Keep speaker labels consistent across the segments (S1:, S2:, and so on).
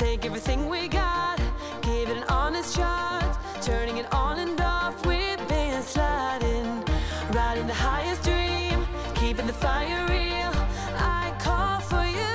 S1: Take everything we got, give it an honest shot. Turning it on and off, we've been sliding. Riding the highest dream, keeping the fire real. I call for you.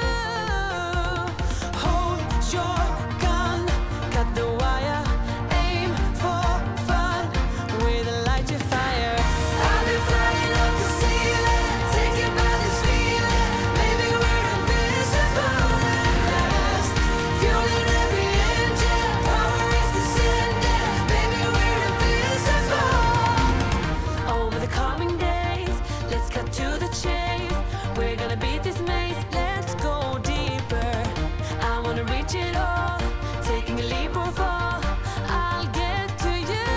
S1: Hold your gun, cut the wire, aim for fun with a light to fire. I've been flying up the ceiling, taken by this feeling. Maybe we're invisible at last. Fueling every engine, power is descending. Maybe we're invisible. Over the coming days, let's cut to the chase. We're gonna beat this maze, let's go deeper. I wanna reach it all, taking a leap or fall. I'll get to you.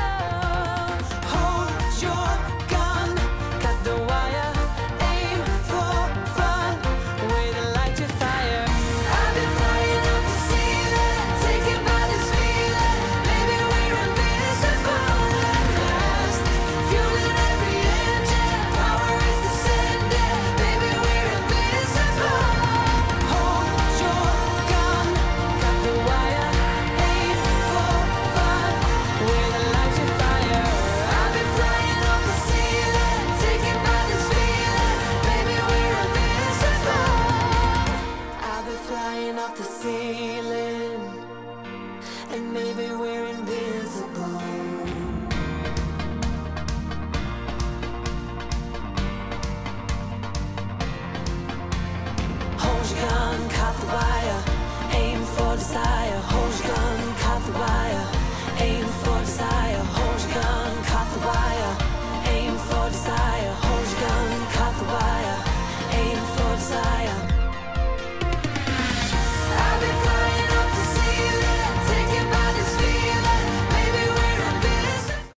S1: Hold your gun, cut the wire, aim for fun with a light to fire. I've been flying up the ceiling, taken by this feeling. Maybe we're invisible at last. Fueling every engine, power is descending. Maybe we're invisible. Hold your gun, cut the wire, aim for fun with a light to fire. I've been flying off the ceiling, taken by this feeling. Maybe we're invisible. I've been flying off the ceiling, and maybe we're invisible. Hold your gun, cut the wire, aim for desire.